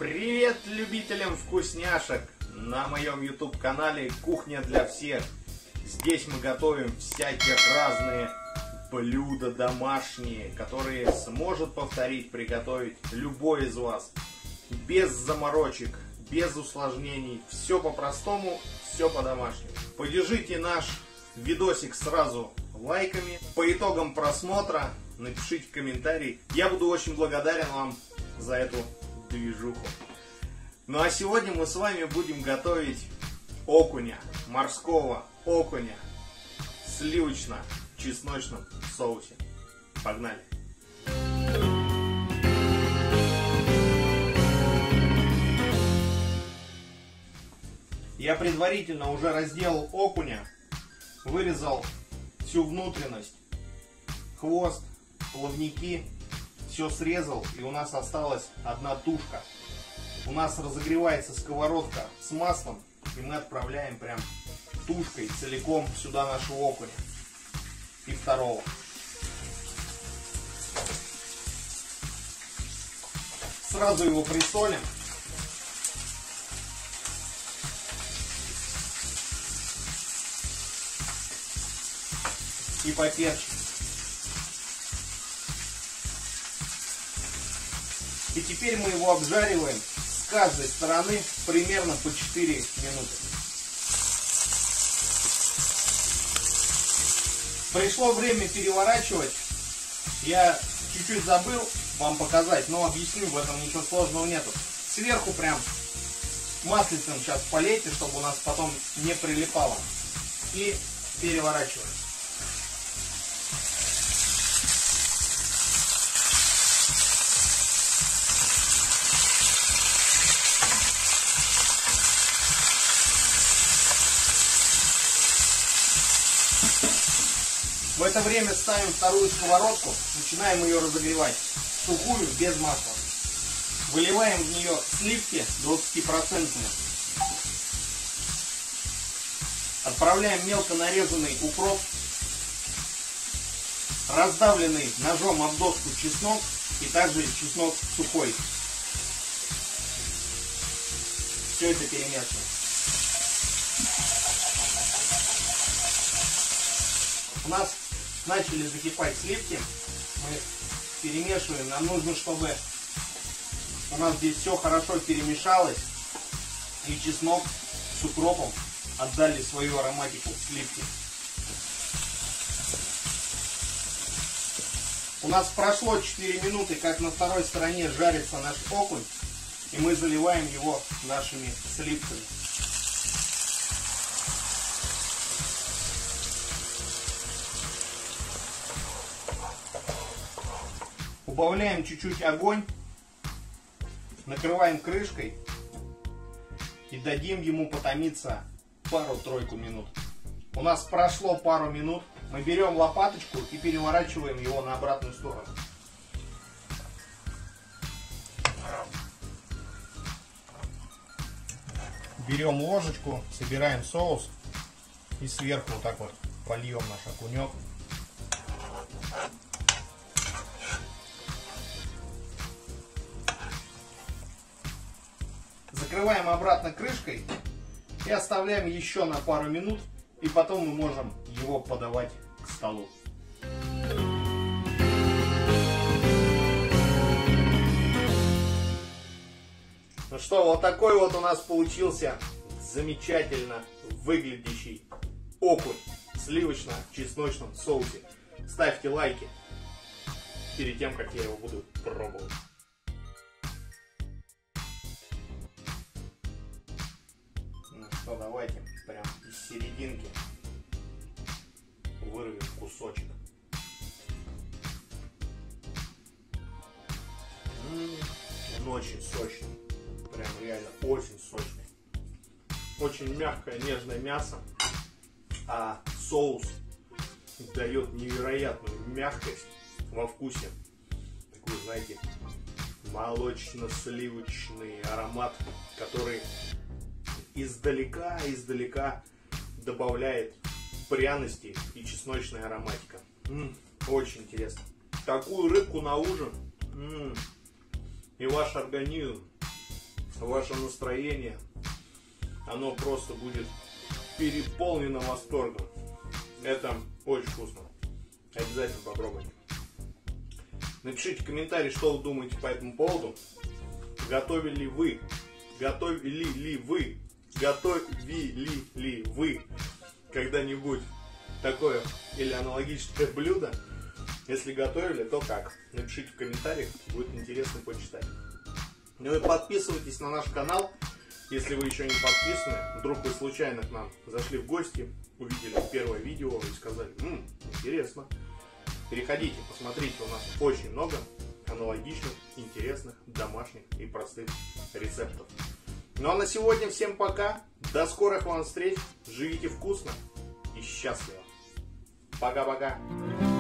Привет любителям вкусняшек на моем YouTube канале Кухня для всех. Здесь мы готовим всякие разные блюда домашние, которые сможет повторить, приготовить любой из вас. Без заморочек, без усложнений, все по-простому, все по-домашнему. Поддержите наш видосик сразу лайками. По итогам просмотра напишите комментарий. Я буду очень благодарен вам за эту движуху. Ну а сегодня мы с вами будем готовить окуня, морского окуня в сливочно-чесночном соусе. Погнали! Я предварительно уже разделал окуня, вырезал всю внутренность, хвост, плавники, все срезал, и у нас осталась одна тушка. У нас разогревается сковородка с маслом, и мы отправляем прям тушкой целиком сюда нашего окуня и второго. Сразу его присолим. И поперчим. И теперь мы его обжариваем с каждой стороны примерно по 4 минуты. Пришло время переворачивать. Я чуть-чуть забыл вам показать, но объясню, в этом ничего сложного нету. Сверху прям маслицем сейчас полейте, чтобы у нас потом не прилипало. И переворачиваем. В это время ставим вторую сковородку, начинаем ее разогревать, сухую, без масла. Выливаем в нее сливки 20%. Отправляем мелко нарезанный укроп, раздавленный ножом об доску чеснок и также чеснок сухой. Все это перемешиваем. У нас начали закипать сливки, мы перемешиваем, нам нужно, чтобы у нас здесь все хорошо перемешалось и чеснок с укропом отдали свою ароматику сливки. У нас прошло 4 минуты, как на второй стороне жарится наш окунь, и мы заливаем его нашими сливками. Убавляем чуть-чуть огонь, накрываем крышкой и дадим ему потомиться пару-тройку минут. У нас прошло пару минут, мы берем лопаточку и переворачиваем его на обратную сторону. Берем ложечку, собираем соус и сверху вот так вот польем наш окунек. Закрываем обратно крышкой и оставляем еще на пару минут, и потом мы можем его подавать к столу. Ну что, вот такой вот у нас получился замечательно выглядящий окунь в сливочно-чесночном соусе. Ставьте лайки перед тем, как я его буду пробовать. Ну, давайте прям из серединки вырвем кусочек. Он очень сочный, прям реально очень сочный. Очень мягкое, нежное мясо, а соус дает невероятную мягкость во вкусе. Такой, знаете, молочно-сливочный аромат, который издалека добавляет пряности и чесночная ароматика. Очень интересно. Такую рыбку на ужин и ваш организм ваше настроение, оно просто будет переполнено восторгом. Это очень вкусно. Обязательно попробуйте. Напишите комментарий, что вы думаете по этому поводу. Готовили ли вы когда-нибудь такое или аналогичное блюдо? Если готовили, то как? Напишите в комментариях, будет интересно почитать. Ну и подписывайтесь на наш канал, если вы еще не подписаны. Вдруг вы случайно к нам зашли в гости, увидели первое видео и сказали: интересно. Переходите, посмотрите, у нас очень много аналогичных, интересных, домашних и простых рецептов. Ну а на сегодня всем пока, до скорых вам встреч, живите вкусно и счастливо. Пока-пока.